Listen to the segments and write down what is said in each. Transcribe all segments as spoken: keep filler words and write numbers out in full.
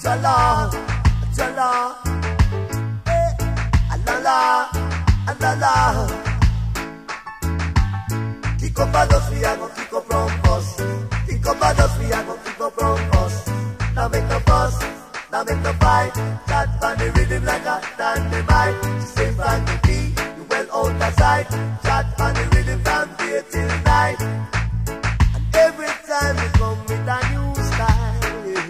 Jala, Jala, eh, alala, alala. Kiko pa dos viago, Kiko broncos. Kiko pa dos viago, Kiko broncos. Now make no fuss, now make no fight. Chat on the rhythm like a dynamite. Sing from the beat, you well out of sight. Chat on the rhythm from day till night. And every time you come with a new style, yeah.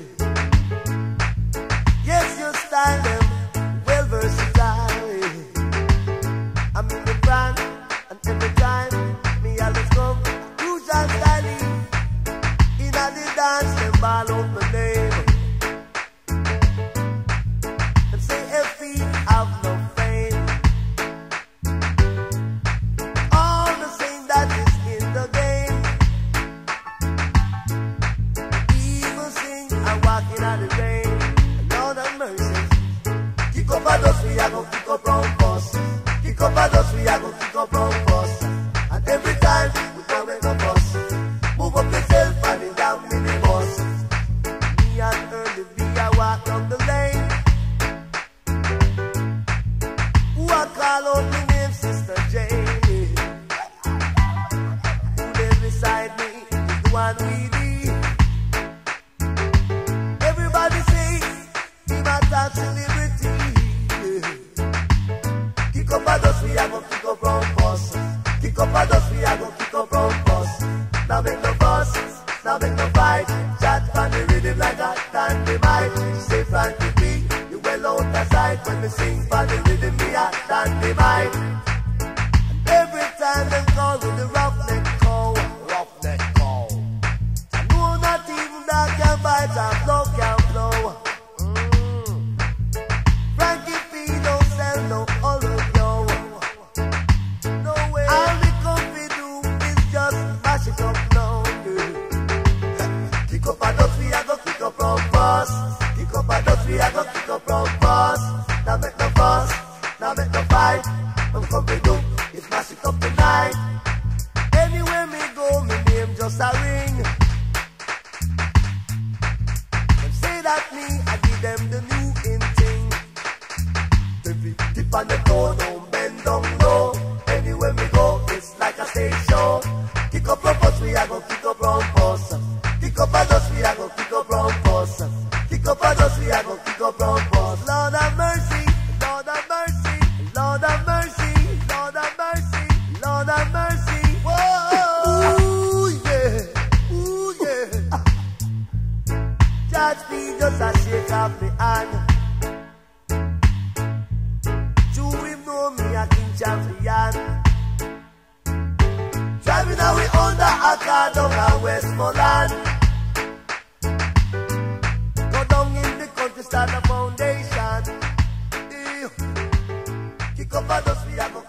Yes, your style them well versatile, yeah. I'm in the brand, and every time me always come crucial styling. In a the dance, them ball out my name. Them say F E have no fame. All the same that is in the game. Even sing and walking out the rain. Lord have mercy. Kick up a dust, we a go kick up round bus. Kick up a dust, we a go kick up round bus. And every time we come make a bus. Move up yourself and in down minibus. Me and Early B I walk down the lane. Who I call out my name, Sister Jane. Who live beside me is the one we need. Everybody say, be my top celebrity. Kick up a dust, we a go kick up round bus. Kick up a dust, we a go kick up round bus. Now make no fuss, now make no fight. Chat on the rhythm like a dynamite. Say Frankie B, you well out of sight. When we sing for the rhythm, we a dynamite. And every time them call with the roughneck call, roughneck call. I know not even that can bite and blow can blow. Mm. Frankie B don't sell no hollow yo. No way. All we come to do is just mash it up now. Yeah. Kick up a dust, we a go kick up round bus. Kick up a dust, we a go kick up round bus. Now make no fuss, now make no fight. What come to do is mash it up tonight. Anywhere me go, me name just a ring. Them say that me, I give them the new in thing. Every tip on the toe, don't bend down low. Anywhere me go, it's like a stage show. Kick up round bus, we a go kick up round bus. Kick up a dust, we a go kick up round bus. Kick up a dust, we a go kick up round bus. Lord have mercy, Lord have mercy, Lord have mercy, Lord have mercy, Lord have mercy. Whoa, ooh yeah, ooh yeah. Judge me just a shake off me hand. To him know me a king champion. Driving away under a car down a Westmoreland. Go down in the country, start a foundation. Ew. Kick up a dust, we a go